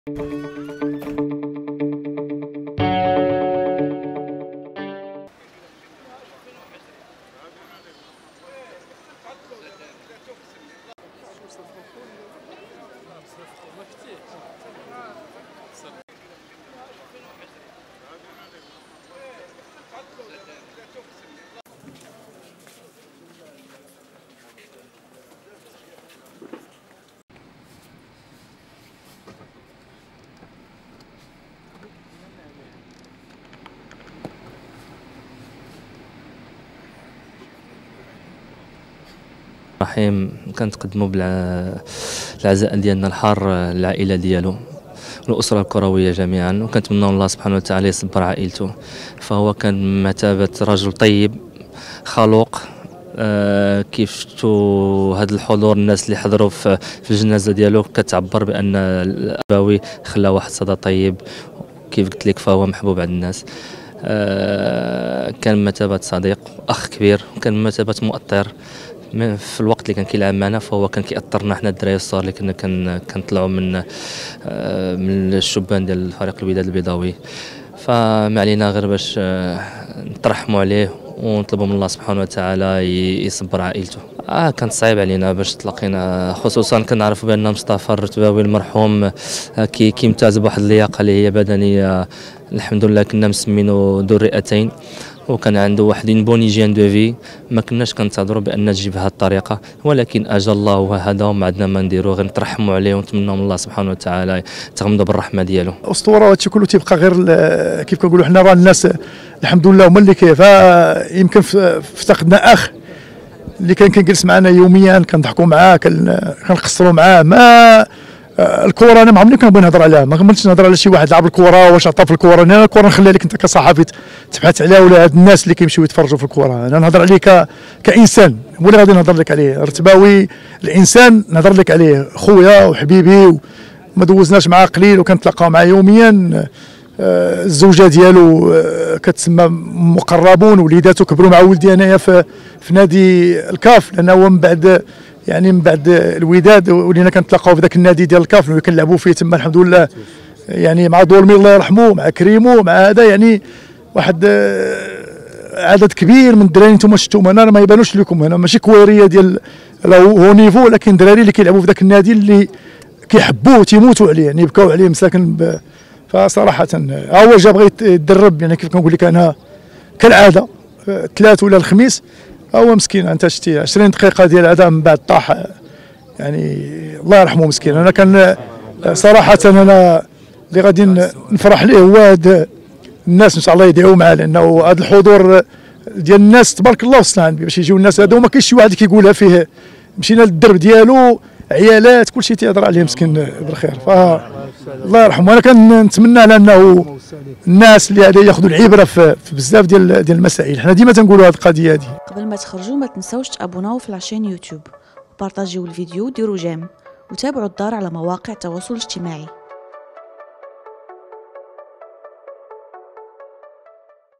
رحيم كنتقدموا بالعزاء ديالنا الحار للعائله ديالو والاسره الكرويه جميعا، وكنتمنى الله سبحانه وتعالى يصبر عائلته. فهو كان بمثابه رجل طيب خلوق. كيف شفتوا هذا الحضور، الناس اللي حضروا في الجنازه ديالو كتعبر بان الاباوي خلى واحد صدى طيب. كيف قلت لك فهو محبوب عند الناس. كان بمثابه صديق اخ كبير، وكان بمثابه مؤطر. في الوقت اللي كان كيلعب معنا فهو كان كيأثرنا حنا الدراري الصغار اللي كنا كنطلعوا من الشبان ديال فريق الوداد البيضاوي. فما علينا غير باش نترحموا عليه ونطلبوا من الله سبحانه وتعالى يصبر عائلته. كان صعيب علينا باش تلاقينا، خصوصا كنعرفوا بان مصطفى الرتباوي المرحوم كيمتاز بواحد اللياقه اللي هي بدنيه الحمد لله. كنا مسمينه ذو الرئتين، وكان عنده واحد بون هيجين دو في. ما كناش كنتظروا بان تجي بهذه الطريقه، ولكن اجل الله وهذا وما عندنا ما نديروا غير نترحموا عليه ونتمنوا من الله سبحانه وتعالى يتغمدوا بالرحمه ديالو. اسطوره وهادشي كله تيبقى غير كيف كنقولوا حنا راه الناس الحمد لله هما اللي كيف. يمكن افتقدنا اخ اللي كان كنجلس معنا يوميا، كنضحكوا معاه، كنقصروا معاه. ما الكره انا ما عمرني كنبغي نهضر عليها، ما كنبغيش نهضر على شي واحد لعب الكره واش عطى في الكره. انا الكره نخليها لك انت كصحفي تبحث عليها، ولا هاد الناس اللي كيمشيو يتفرجوا في الكره. انا نهضر عليه كانسان، هو اللي غادي نهضر لك عليه. رتباوي الانسان نهضر لك عليه، خويا وحبيبي، وما دوزناش معاه قليل وكنتلاقاو معاه يوميا. الزوجه ديالو كتسمى مقربون، وليداتو كبروا مع ولدي انايا في نادي الكاف، لان هو من بعد الوداد ولينا كنتلاقاو في ذاك النادي ديال الكاف اللي كنلعبوا فيه تما الحمد لله. يعني مع دولمي الله يرحمه، مع كريمو، مع هذا يعني واحد عدد كبير من الدراري. نتوما شفتوهم هنا ما يبانوش لكم، هنا ماشي كويريه ديال هو نيفو، ولكن دراري اللي كيلعبوا في ذاك النادي اللي كيحبوه تيموتوا عليه، يعني يبكاو عليه مساكن. فصراحه هو جا بغى يتدرب، يعني كيف كنقول لك انا كالعاده الثلاث ولا الخميس. هو مسكين انت شتي 20 دقيقه ديال هذا من بعد طاح، يعني الله يرحمه مسكين. انا كان صراحه انا اللي غادي نفرح ليه هو هاد الناس ان شاء الله يدعوا معاه، لانه هذا الحضور ديال الناس تبارك الله وصلنا باش يجيو الناس هذو. ما كاينش شي واحد كيقولها فيه. مشينا للدرب ديالو، عيالات كلشي تيهضر عليه مسكين بالخير. الله يرحمه. انا كنتمنى على انه الناس اللي هذا ياخذوا العبره في بزاف ديال المسائل. حنا ديما تنقولوا هذه القضيه هذه. قبل ما تخرجوا ما تنساوش تابوناو في لاشين يوتيوب، وبارطاجيو الفيديو، ديروا جيم، وتابعوا الدار على مواقع التواصل الاجتماعي.